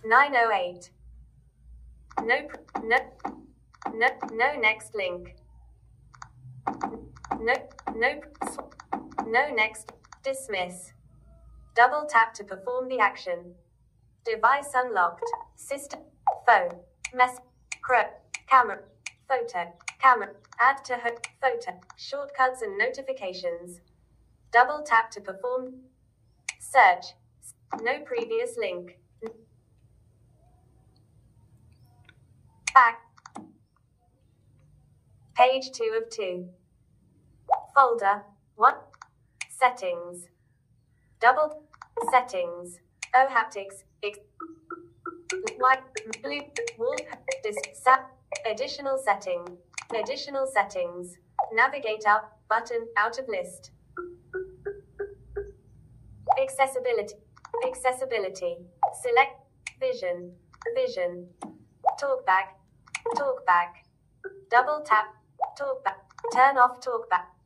908. No next link. No next. Dismiss. Double tap to perform the action. Device unlocked. System. Phone. Camera. Photo. Camera. Add to her. Photo. Shortcuts and notifications. Double tap to perform. Search. No previous link. Back. Page 2 of 2. Folder. 1. Settings. Double. Settings. O haptics. White. Blue. Wall. Additional setting. Additional settings. Navigate up. Button. Out of list. Accessibility. Accessibility. Select. Vision. Vision. Talkback. Talkback. Double tap. Talkback. Turn off talkback.